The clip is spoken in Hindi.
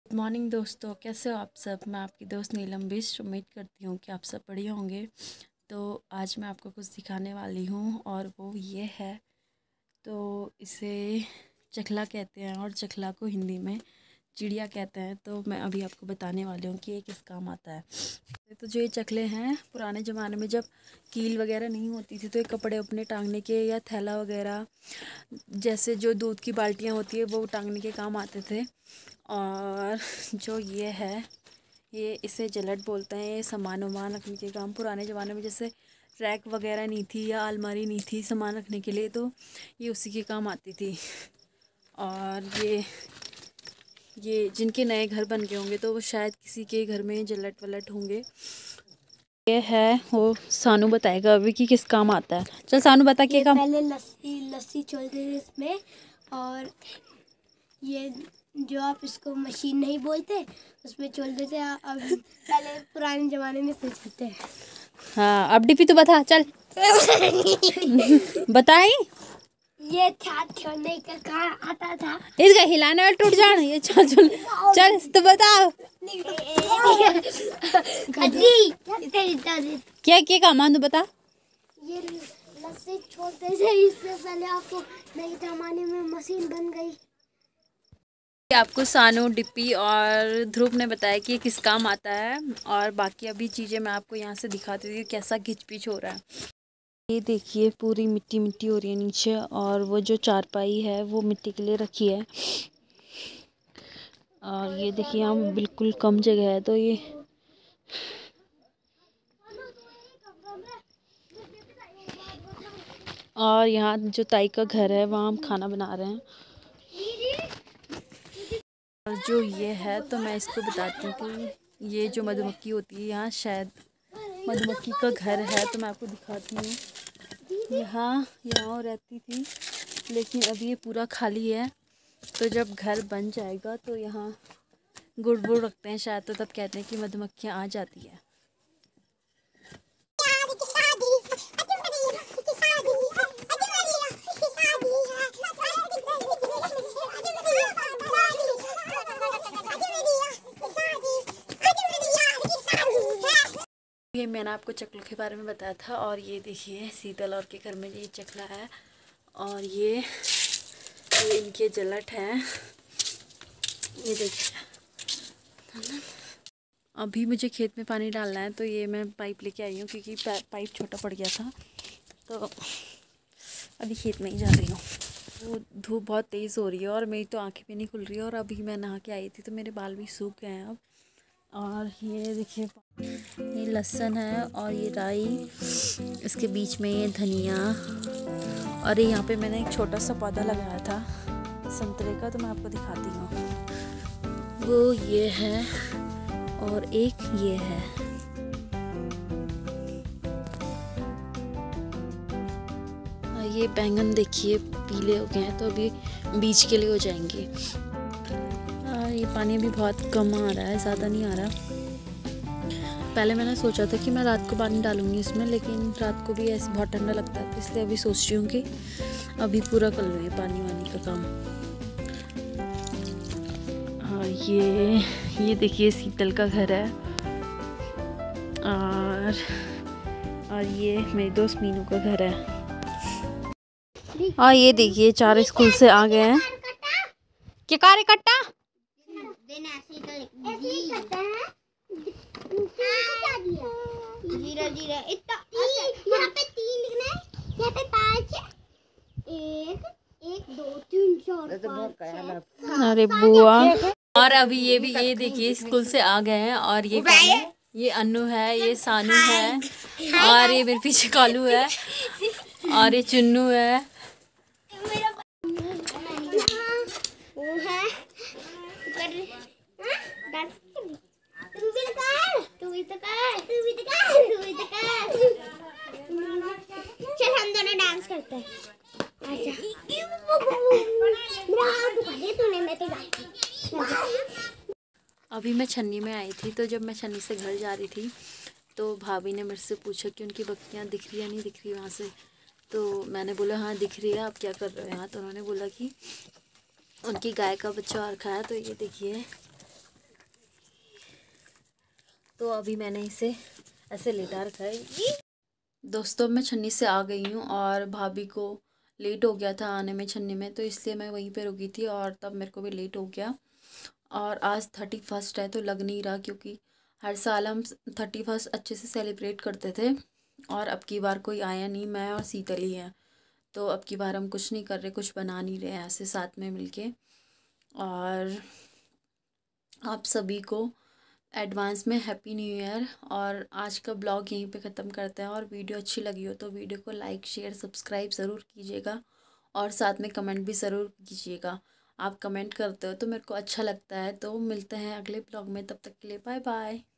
गुड मॉर्निंग दोस्तों, कैसे हो आप सब। मैं आपकी दोस्त नीलम बिष्ट। उम्मीद करती हूँ कि आप सब बढ़िया होंगे। तो आज मैं आपको कुछ दिखाने वाली हूँ और वो ये है। तो इसे चकला कहते हैं और चकला को हिंदी में चिड़िया कहते हैं। तो मैं अभी आपको बताने वाली हूँ कि ये किस काम आता है। तो जो ये चकले हैं, पुराने ज़माने में जब कील वगैरह नहीं होती थी तो ये कपड़े अपने टांगने के या थैला वगैरह, जैसे जो दूध की बाल्टियाँ होती है वो टांगने के काम आते थे। और जो ये है, ये इसे जलट बोलते हैं। ये सामान वामान रखने के काम, पुराने ज़माने में जैसे रैक वगैरह नहीं थी या अलमारी नहीं थी सामान रखने के लिए, तो ये उसी के काम आती थी। और ये जिनके नए घर बन गए होंगे तो वो शायद किसी के घर में जलट वलट होंगे। ये है, वो सानू बताएगा अभी कि किस काम आता है। चल सानू बता क्या काम। पहले लस्सी चलती थी इसमें, और ये जो आप इसको मशीन नहीं बोलते उसमें चलते थे। अब पहले पुराने जमाने में से चलते हैं। हाँ, अब डीपी तो बता चल। बताई। ये था छोड़ने का काम आता था। इसका हिलाने वाला टूट जाना। ये चल चल चल तो बताओ क्या क्या काम है, तू बता। ये लस्सी छोड़ते थे, इससे पहले आपको नए जमाने में मशीन बन गई। आपको सानू, डिप्पी और ध्रुव ने बताया कि ये किस काम आता है। और बाकी अभी चीज़ें मैं आपको यहाँ से दिखाती हूँ कैसा घिच पिच हो रहा है। ये देखिए पूरी मिट्टी मिट्टी हो रही है नीचे, और वो जो चारपाई है वो मिट्टी के लिए रखी है। और ये देखिए यहाँ बिल्कुल कम जगह है, तो ये और यहाँ जो ताई का घर है वहाँ हम खाना बना रहे हैं। और जो ये है, तो मैं इसको बताती हूँ कि ये जो मधुमक्खी होती है, यहाँ शायद मधुमक्खी का घर है। तो मैं आपको दिखाती हूँ। यहाँ वो रहती थी, लेकिन अभी ये पूरा खाली है। तो जब घर बन जाएगा तो यहाँ गुड़ वुड़ रखते हैं शायद, तो तब कहते हैं कि मधुमक्खियाँ आ जाती है। ये मैंने आपको चकलों के बारे में बताया था। और ये देखिए शीतल और के घर में ये चकला है, और ये इनके जलट हैं। ये देखिए, अभी मुझे खेत में पानी डालना है, तो ये मैं पाइप लेके आई हूँ क्योंकि पाइप छोटा पड़ गया था। तो अभी खेत में ही जा रही हूँ। वो धूप बहुत तेज़ हो रही है और मेरी तो आंखें भी नहीं खुल रही है। और अभी मैं नहा के आई थी तो मेरे बाल भी सूख गए हैं अब। और ये देखिए, ये लहसुन है और ये राई, इसके बीच में ये धनिया। और यहाँ पे मैंने एक छोटा सा पौधा लगाया था संतरे का, तो मैं आपको दिखाती हूँ। वो ये है और एक ये है। ये बैंगन देखिए पीले हो गए हैं, तो अभी बीज के लिए हो जाएंगे। और ये पानी भी बहुत कम आ रहा है, ज़्यादा नहीं आ रहा। पहले मैंने सोचा था कि मैं रात को पानी डालूंगी इसमें, लेकिन रात को भी ऐसे बहुत ठंडा लगता है, तो इसलिए अभी सोच रही हूँ कि अभी पूरा कर लूँ ये पानी वानी का काम। हाँ, ये देखिए शीतल का घर है। और ये मेरी दोस्त मीनू का घर है। और ये देखिए 4 स्कूल से आ गए हैं। क्या कार्य कट्टा जीरा जीरा इतना यहाँ पे 3 लिखना है, यहाँ पे 5, 1 2 3 4 5। अरे बुआ। और अभी ये देखिए स्कूल से आ गए हैं। और ये कौन है? ये अन्नू है, ये सानू है, और ये मेरे पीछे कालू है, और ये चुन्नू है। चल हम दोनों डांस करते हैं। अभी मैं छन्नी में आई थी, तो जब मैं छन्नी से घर जा रही थी तो भाभी ने मेरे से पूछा कि उनकी बकरियाँ दिख रही या नहीं दिख रही वहाँ से। तो मैंने बोला हाँ दिख रही है, आप क्या कर रहे हो यहाँ। तो उन्होंने बोला कि उनकी गाय का बच्चा और खाया। तो ये देखिए तो अभी मैंने इसे ऐसे लेटा रखा है। दोस्तों मैं छन्नी से आ गई हूँ और भाभी को लेट हो गया था आने में छन्नी में, तो इसलिए मैं वहीं पे रुकी थी और तब मेरे को भी लेट हो गया। और आज 31 है तो लग नहीं रहा, क्योंकि हर साल हम 31 अच्छे से सेलिब्रेट करते थे और अब की बार कोई आया नहीं, मैं और शीतल ही हैं। तो अब की बार हम कुछ नहीं कर रहे, कुछ बना नहीं रहे ऐसे साथ में मिलके। और आप सभी को एडवांस में हैप्पी न्यू ईयर। और आज का ब्लॉग यहीं पे ख़त्म करते हैं, और वीडियो अच्छी लगी हो तो वीडियो को लाइक शेयर सब्सक्राइब ज़रूर कीजिएगा और साथ में कमेंट भी ज़रूर कीजिएगा। आप कमेंट करते हो तो मेरे को अच्छा लगता है। तो मिलते हैं अगले ब्लॉग में, तब तक के लिए बाय बाय।